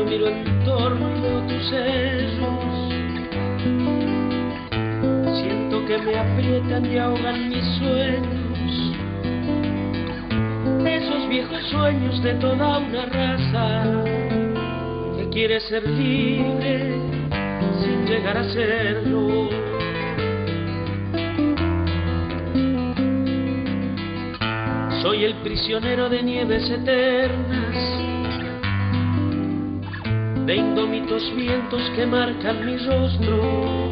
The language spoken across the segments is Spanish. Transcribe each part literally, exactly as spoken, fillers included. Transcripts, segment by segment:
Yo miro en torno y veo tus cerros, siento que me aprietan y ahogan mis sueños, esos viejos sueños de toda una raza que quiere ser libre sin llegar a serlo. Soy el prisionero de nieves eternas, de indómitos vientos que marcan mi rostro,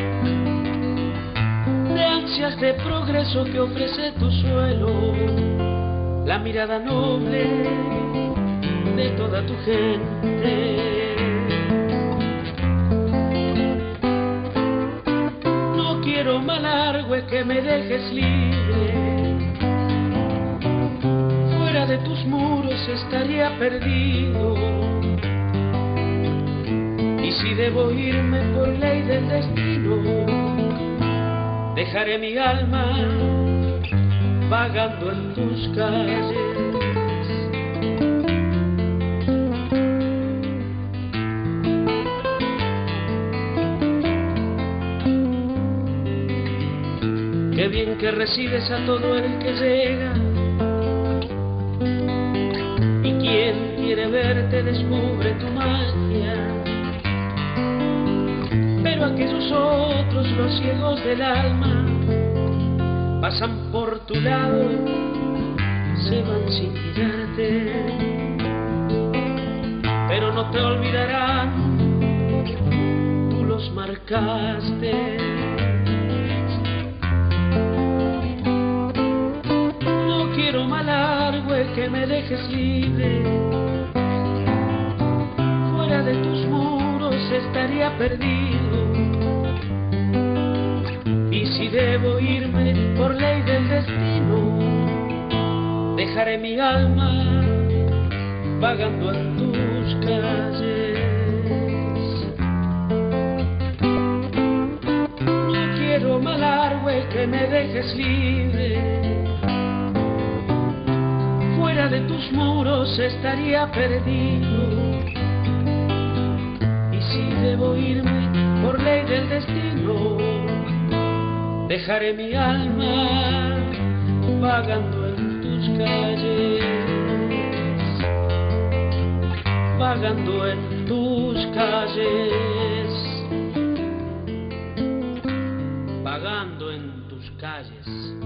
de ansias de progreso que ofrece tu suelo, la mirada noble de toda tu gente. No quiero malargüe que me dejes libre, fuera de tus muros estaría perdido. Y si debo irme por ley del destino, dejaré mi alma vagando en tus calles. Qué bien que recibes a todo el que llega, y quien quiere verte descubre tu magia. Pero aquellos otros, los ciegos del alma, pasan por tu lado, se van sin mirarte, pero no te olvidarán, tú los marcaste. No quiero malargüe que me dejes libre, fuera de tus muros estaría perdido. Y si debo irme por ley del destino, dejaré mi alma vagando en tus calles. No quiero malargüe que me dejes libre, fuera de tus muros estaría perdido. Y si debo irme por ley del destino, dejaré mi alma vagando en tus calles, vagando en tus calles, vagando en tus calles.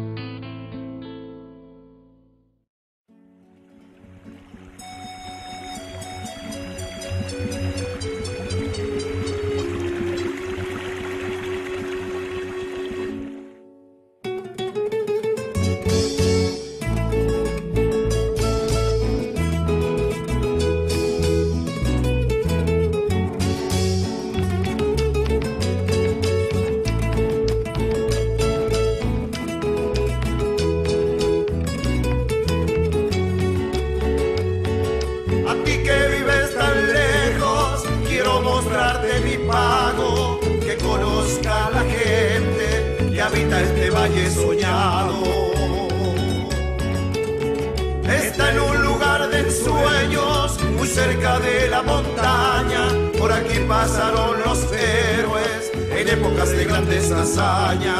Este valle soñado está en un lugar de ensueños, muy cerca de la montaña. Por aquí pasaron los héroes en épocas de grandes hazañas.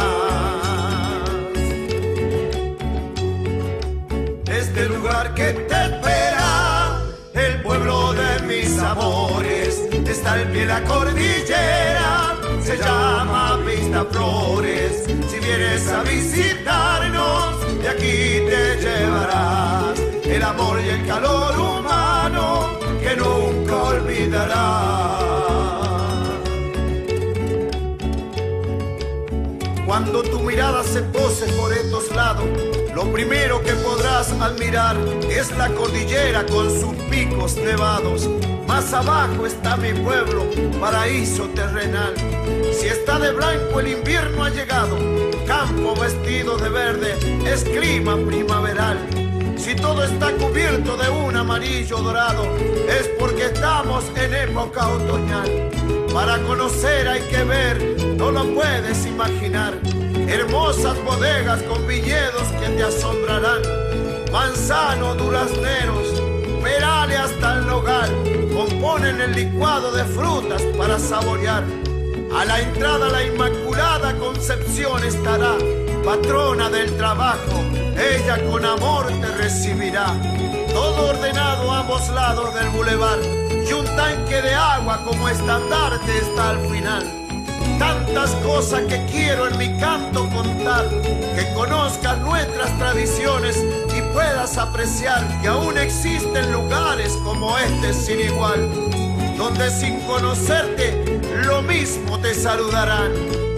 Este lugar que te espera, el pueblo de mis amores, está al pie de la cordillera, se llama Vistaflores. Si vienes a visitarnos, de aquí te llevarás el amor y el calor humano que nunca olvidarás. Cuando tu mirada se pose por estos lados, lo primero que podrás admirar es la cordillera con sus picos nevados. Más abajo está mi pueblo, paraíso terrenal. Si está de blanco el invierno ha llegado, campo vestido de verde, es clima primaveral. Si todo está cubierto de un amarillo dorado, es porque estamos en época otoñal. Para conocer hay que ver, no lo puedes imaginar. Hermosas bodegas con viñedos que te asombrarán. Manzano, durazneros, perales hasta el nogal, con ponen el licuado de frutas para saborear. A la entrada la Inmaculada Concepción estará, patrona del trabajo, ella con amor te recibirá. Todo ordenado a ambos lados del bulevar y un tanque de agua como estandarte está al final. Tantas cosas que quiero en mi canto contar, que conozcas nuestras tradiciones y puedas apreciar que aún existen lugares como este sin igual, donde sin conocerte lo mismo te saludarán.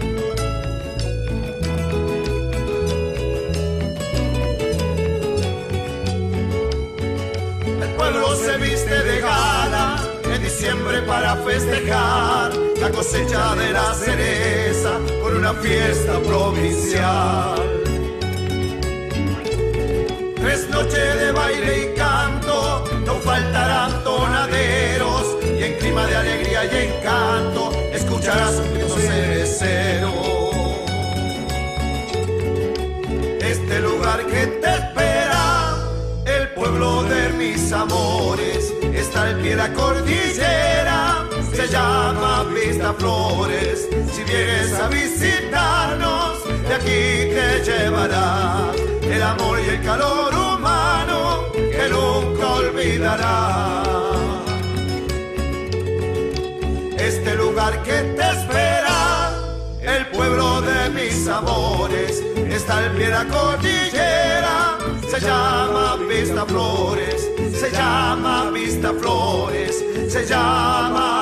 El pueblo se viste de gala en diciembre para festejar la cosecha de la cereza con una fiesta provincial. Tres noches de baile y canto, no faltarán tonaderos, y en clima de alegría y encanto escucharás un grito cerecero. Este lugar que te espera, el pueblo de mis amores, está al pie de la cordillera, se llama Vistaflores. Si vienes a visitarnos, de aquí te llevará el amor y el calor humano que nunca olvidará. Este lugar que te espera, el pueblo de mis amores, está al pie de la cordillera, se llama Vistaflores, se llama Vistaflores, se llama